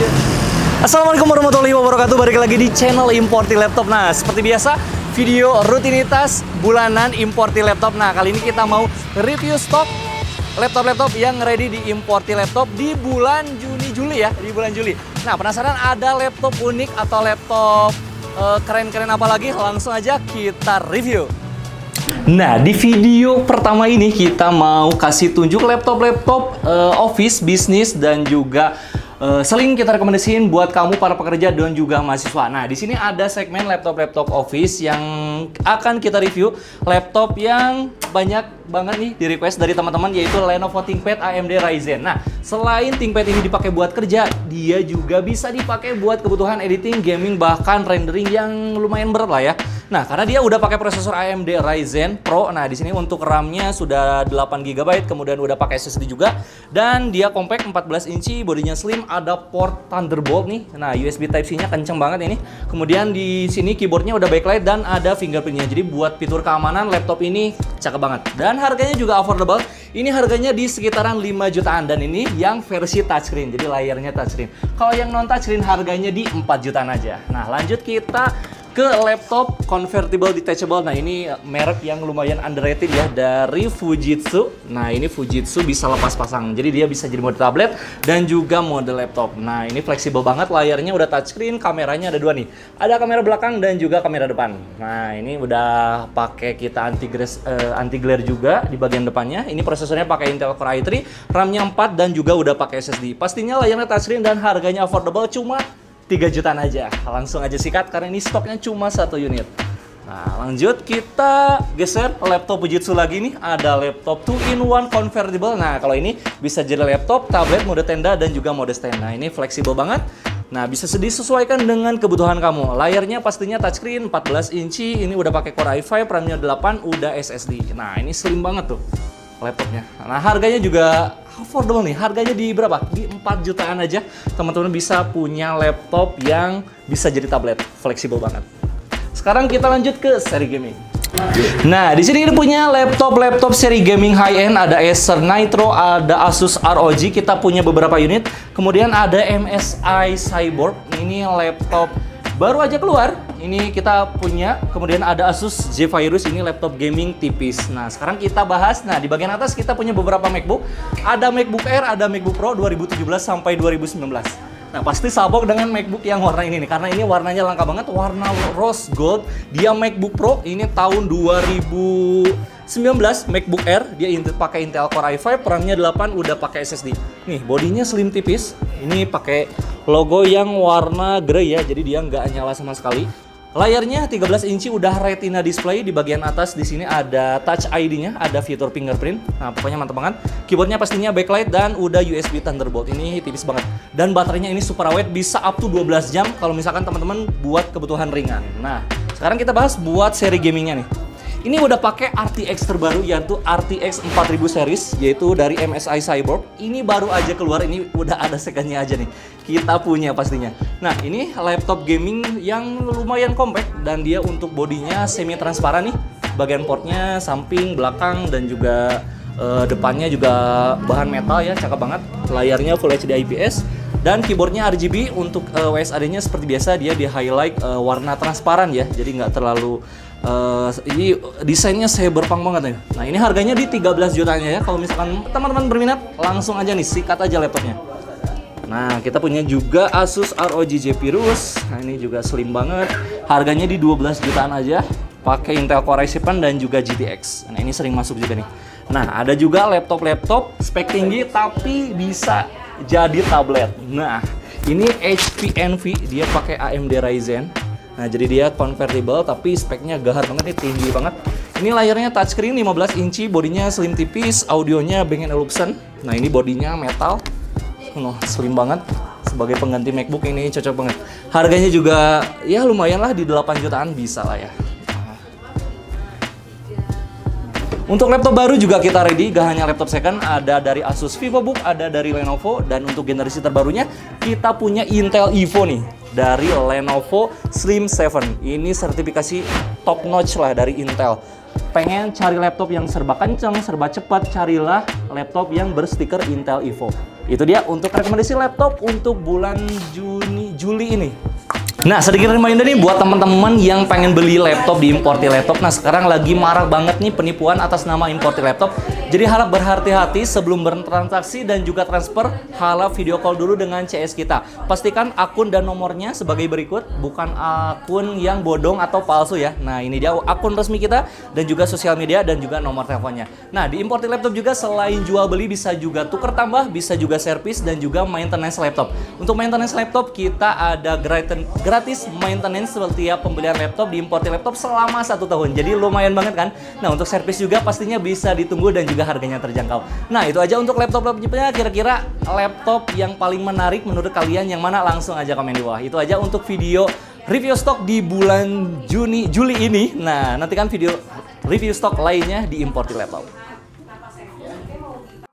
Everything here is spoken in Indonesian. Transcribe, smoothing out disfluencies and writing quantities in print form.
Assalamualaikum warahmatullahi wabarakatuh. Balik lagi di channel Importi Laptop. Nah, seperti biasa, video rutinitas bulanan Importi Laptop. Nah, kali ini kita mau review stok laptop-laptop yang ready di Importi Laptop di bulan Juni-Juli ya, di bulan Juli. Nah, penasaran ada laptop unik atau laptop keren-keren apa lagi? Langsung aja kita review. Nah, di video pertama ini kita mau kasih tunjuk laptop-laptop office, bisnis, dan juga sering kita rekomendasiin buat kamu para pekerja dan juga mahasiswa. Nah, di sini ada segmen laptop-laptop office yang akan kita review. Laptop yang banyak banget nih di request dari teman-teman, yaitu Lenovo ThinkPad AMD Ryzen. Nah, selain ThinkPad ini dipakai buat kerja, dia juga bisa dipakai buat kebutuhan editing, gaming, bahkan rendering yang lumayan berat lah ya. Nah, karena dia udah pakai prosesor AMD Ryzen Pro. Nah, di sini untuk RAM-nya sudah 8 GB, kemudian udah pakai SSD juga, dan dia compact 14 inci, bodinya slim, ada port Thunderbolt nih. Nah, USB Type-C-nya kenceng banget ini. Kemudian di sini keyboardnya udah backlight dan ada fingerprint-nya. Jadi buat fitur keamanan laptop ini cakep banget. Dan harganya juga affordable. Ini harganya di sekitaran 5 jutaan, dan ini yang versi touchscreen. Jadi layarnya touchscreen. Kalau yang non touchscreen harganya di 4 jutaan aja. Nah, lanjut kita ke laptop convertible detachable. Nah, ini merek yang lumayan underrated ya, dari Fujitsu. Nah, ini Fujitsu bisa lepas pasang, jadi dia bisa jadi mode tablet dan juga mode laptop. Nah, ini fleksibel banget, layarnya udah touchscreen, kameranya ada dua nih, ada kamera belakang dan juga kamera depan. Nah, ini udah pakai kita anti glare juga di bagian depannya. Ini prosesornya pakai Intel Core i3, RAM-nya 4 dan juga udah pakai SSD. Pastinya layarnya touchscreen dan harganya affordable, cuma 3 jutaan aja. Langsung aja sikat karena ini stoknya cuma 1 unit. Nah, lanjut kita geser laptop Fujitsu lagi nih. Ada laptop 2-in-1 convertible. Nah, kalau ini bisa jadi laptop, tablet, mode tenda, dan juga mode stand. Nah, ini fleksibel banget. Nah, bisa disesuaikan dengan kebutuhan kamu. Layarnya pastinya touchscreen 14 inci. Ini udah pakai Core i5, RAM-nya 8, udah SSD. Nah, ini slim banget tuh laptopnya. Nah, harganya juga affordable nih. Harganya di berapa? Di 4 jutaan aja. Teman-teman bisa punya laptop yang bisa jadi tablet. Fleksibel banget. Sekarang kita lanjut ke seri gaming. Nah, di sini kita punya laptop seri gaming high-end. Ada Acer Nitro, ada Asus ROG. Kita punya beberapa unit. Kemudian ada MSI Cyborg. Ini laptop baru aja keluar. Ini kita punya. Kemudian ada Asus Zephyrus, ini laptop gaming tipis. Nah, sekarang kita bahas. Nah, di bagian atas kita punya beberapa MacBook. Ada MacBook Air, ada MacBook Pro 2017 sampai 2019. Nah, pasti sabok dengan MacBook yang warna ini nih, karena ini warnanya langka banget, warna rose gold. Dia MacBook Pro, ini tahun 2019 MacBook Air. Dia pakai Intel Core i5, RAM-nya 8, udah pakai SSD. Nih, bodinya slim tipis. Ini pakai logo yang warna grey ya, jadi dia nggak nyala sama sekali. Layarnya 13 inci, udah retina display. Di bagian atas di sini ada Touch ID-nya, ada fitur fingerprint. Nah, pokoknya mantap banget. Keyboardnya pastinya backlight dan udah USB Thunderbolt. Ini tipis banget. Dan baterainya ini super awet, bisa up to 12 jam kalau misalkan teman-teman buat kebutuhan ringan. Nah, sekarang kita bahas buat seri gamingnya nih. Ini udah pakai RTX terbaru, yaitu RTX 4000 series, yaitu dari MSI Cyborg. Ini baru aja keluar, ini udah ada secondnya aja nih. Kita punya pastinya. Nah, ini laptop gaming yang lumayan compact, dan dia untuk bodinya semi transparan nih. Bagian portnya samping, belakang, dan juga depannya juga bahan metal ya, cakep banget. Layarnya Full HD IPS. Dan keyboardnya RGB. Untuk WSAD-nya seperti biasa, dia di highlight warna transparan ya, jadi nggak terlalu ini desainnya cyberpunk banget nih. Nah, ini harganya di 13 jutanya ya. Kalau misalkan teman-teman berminat, langsung aja nih sikat aja laptopnya. Nah, kita punya juga Asus ROG Zephyrus. Nah, ini juga slim banget. Harganya di 12 jutaan aja. Pakai Intel Core i7 dan juga GTX. Nah, ini sering masuk juga nih. Nah, ada juga laptop spek tinggi tapi bisa jadi tablet. Nah, ini HP Envy, dia pakai AMD Ryzen. Nah, jadi dia convertible tapi speknya gahar banget nih, tinggi banget. Ini layarnya touchscreen 15 inci, bodinya slim tipis, audionya Bang & Olufsen. Nah, ini bodinya metal. Slim banget. Sebagai pengganti MacBook ini cocok banget. Harganya juga ya lumayan lah, di 8 jutaan bisa lah ya. Untuk laptop baru juga kita ready, gak hanya laptop second, ada dari Asus VivoBook, ada dari Lenovo, dan untuk generasi terbarunya kita punya Intel Evo nih, dari Lenovo Slim 7. Ini sertifikasi top notch lah dari Intel. Pengen cari laptop yang serba kenceng, serba cepat, carilah laptop yang berstiker Intel Evo. Itu dia untuk rekomendasi laptop untuk bulan Juli ini. Nah, sedikit reminder nih buat teman-teman yang pengen beli laptop di Importi Laptop. Nah, sekarang lagi marak banget nih penipuan atas nama Importi Laptop. Jadi harap berhati-hati sebelum bertransaksi dan juga transfer, harap video call dulu dengan CS kita. Pastikan akun dan nomornya sebagai berikut, bukan akun yang bodong atau palsu ya. Nah, ini dia akun resmi kita dan juga sosial media dan juga nomor teleponnya. Nah, di Importi Laptop juga selain jual beli bisa juga tuker tambah, bisa juga servis dan juga maintenance laptop. Untuk maintenance laptop kita ada gratis maintenance setiap pembelian laptop di Importi Laptop selama 1 tahun. Jadi lumayan banget kan? Nah, untuk servis juga pastinya bisa ditunggu dan juga harganya terjangkau. Nah, itu aja untuk laptop-laptopnya. Kira-kira laptop yang paling menarik menurut kalian yang mana? Langsung aja komen di bawah. Itu aja untuk video review stok di bulan Juli ini. Nah, nantikan video review stok lainnya di Importi Laptop.